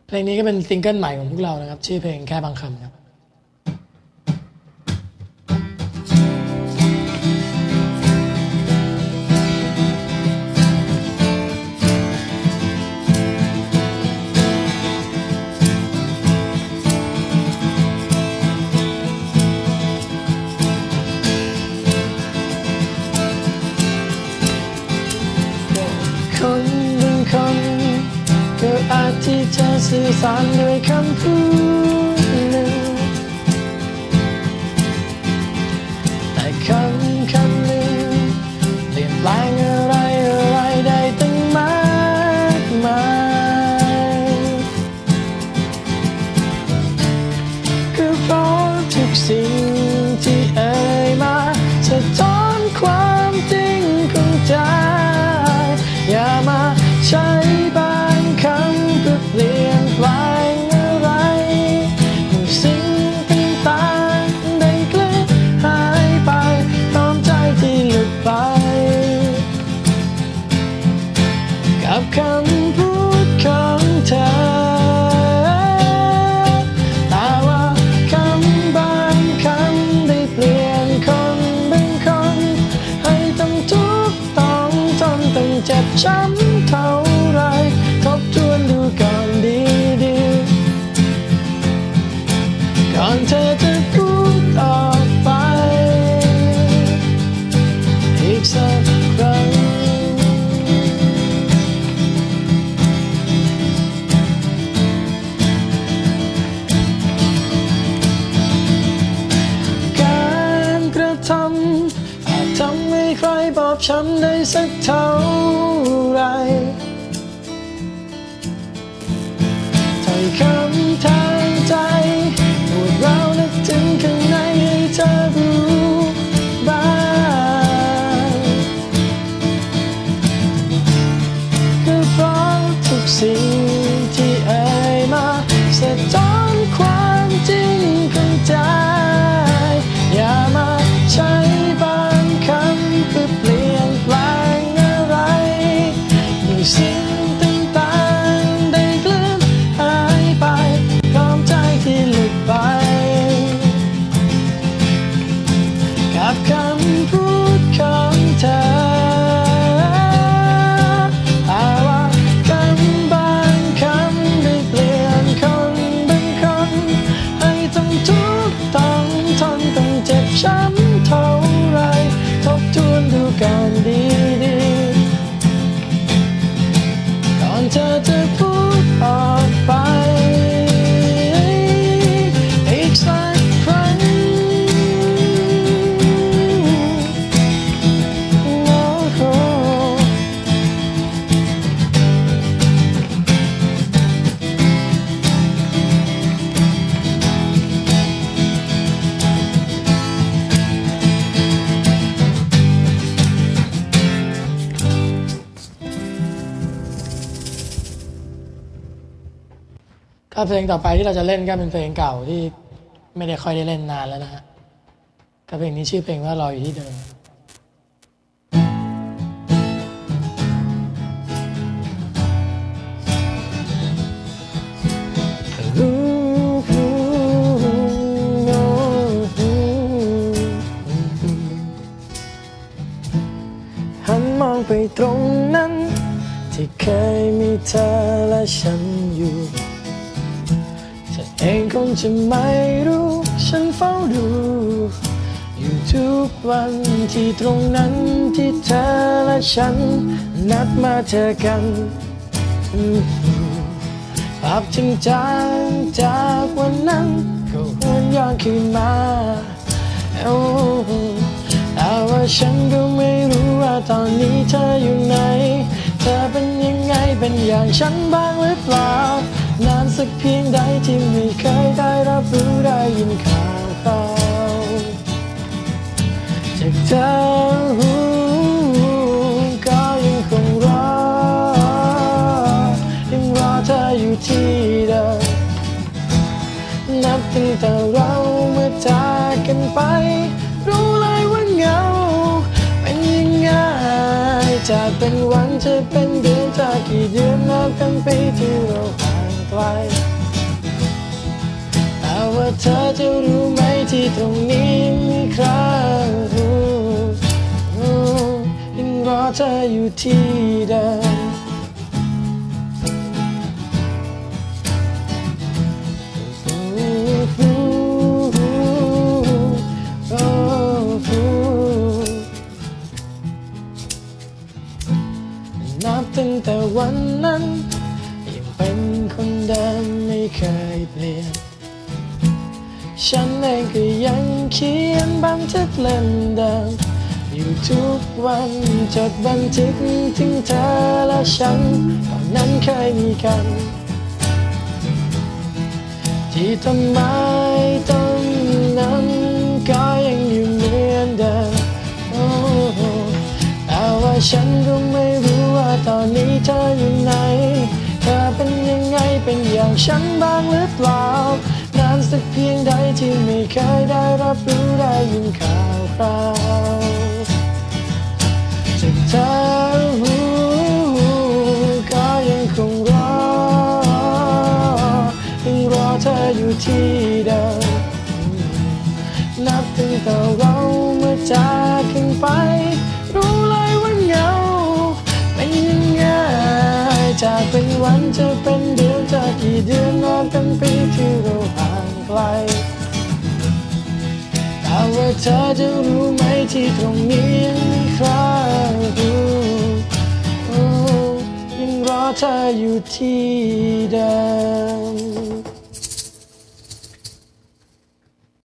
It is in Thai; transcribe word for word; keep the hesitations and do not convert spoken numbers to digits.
เพลงนี้ก็เป็นซิงเกิลใหม่ของพวกเรานะครับชื่อเพลงแค่บางคำครับคนบางคนก็อาจที่จะสื่อสารด้วยคำพูดหนึ่งแต่คำคำหนึ่งเปลี่ยนแปลงอะไรอะไรได้ตั้งมากมายก็เพราะทุกสิ่งที่เอ่ยมาสะท้อนความจริงของใจอย่ามาใช้บางคำเพื่อเปลี่ยนแปลงอะไรเมื่อสิ่งต่างๆได้เคลื่อนหายไปพร้อมใจที่หลุดไปกับคำพูดของเธอแต่ว่าคำบางคำได้เปลี่ยนคนบางคนให้ต้องทุกข์ต้องทนต้องเจ็บช้ำเท่าไรทบทวนดูก่อนดีๆก่อนเธอจะพูดออกไปอีกสักครั้งการกระทำอาจทำให้ใครบอบช้ำได้สักเท่าไรถ้อยคำทางใจปวดร้าวนึกถึงข้างในให้เธอรู้บ้างก็เพราะทุกสิ่งที่เอ่ยมาสะท้อนความจริงของใจอย่ามาใช้บางคำเพื่อเปลี่ยนแปลงอะไรเมื่อสิ่งต่างๆได้เคลื่อนหายไปพร้อมใจที่หลุดไปกับคำพูดของเธอแต่ว่าคำบางคำได้เปลี่ยนคนบางคนให้ต้องทุกข์ต้องทนต้องเจ็บช้ำเท่าไรทบทวนดูก่อนดีๆก่อนเธอจะพูดออกไปอีกสักครั้งโอ้โหก็เพลงต่อไปที่เราจะเล่นก็เป็นเพลงเก่าที่ไม่ได้ค่อยได้เล่นนานแล้วนะฮะก็เพลงนี้ชื่อเพลงว่ารออยู่ที่เดิมหันมองไปตรงนั้นที่เคยมีเธอและฉันอยู่เธอเองคงจะไม่รู้ฉันเฝ้าดูอยู่ทุกวันที่ตรงนั้นที่เธอและฉันนัดมาเจอกันภาพจำจางจากวันนั้นก็หวนย้อนคืนมาโอ้แต่ว่าฉันก็ไม่รู้ว่าตอนนี้เธออยู่ไหนเธอเป็นยังไงเป็นอย่างฉันบ้างหรือเปล่านานสักเพียงใดที่ไม่เคยได้รับรู้ได้ยินข่าวเขาจากเธอก็ยังคงรอยังรอเธออยู่ที่เดิมนับตั้งแต่เราเมื่อจากกันไปรู้เลยว่าเหงาเป็นยังไงจะเป็นวันจะเป็นเดือนจะกี่เดือนนับกันไปที่เราห่างไกลที่ตรงนี้มีครั้งยังรอเธออยู่ที่เดิมนับตั้งแต่วันนั้นยังเป็นคนเดิมไม่เคยเปลี่ยนฉันเองก็ยังเขียนบันทึกเล่มเดิมอยู่ทุกวันจดบันทึกถึงเธอและฉันตอนนั้นเคยมีกันที่ต้นไม้ต้นนั้นก็ยังอยู่เหมือนเดิมแต่ว่าฉันก็ไม่รู้ว่าตอนนี้เธออยู่ไหนเธอเป็นยังไงเป็นอย่างฉันบ้างหรือเปล่านานสักเพียงใดที่ไม่เคยได้รับรู้ได้ยินข่าวคราวจากเธอก็ยังคงรอยังรอเธออยู่ที่เดิมนับตั้งแต่เราเมื่อจากกันไปรู้เลยว่าเหงาเป็นยังไงจากเป็นวันจะเป็นเดือนจะกี่เดือนนานเป็นปีที่เราห่างไกลแต่ว่าเธอจะรู้ไหมที่ตรงนี้ยังมีใครยังรอเธออยู่ที่เดิม